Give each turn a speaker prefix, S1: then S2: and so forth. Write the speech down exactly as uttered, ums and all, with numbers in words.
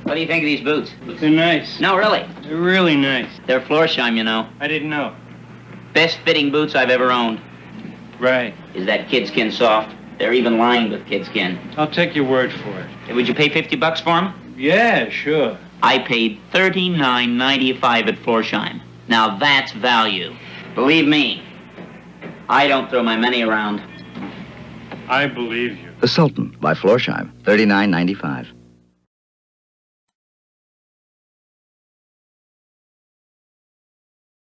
S1: What do you think of these boots?
S2: They're nice.
S1: No, really.
S2: They're really nice.
S1: They're Florsheim, you know.
S2: I didn't know.
S1: Best fitting boots I've ever owned.
S2: Right.
S1: Is that kid skin soft? They're even lined with kid skin.
S2: I'll take your word for it.
S1: Hey, would you pay fifty bucks for them?
S2: Yeah, sure.
S1: I paid thirty-nine ninety-five at Florsheim. Now that's value. Believe me, I don't throw my money around.
S2: I believe you.
S3: The Sultan by Florsheim, thirty-nine ninety-five.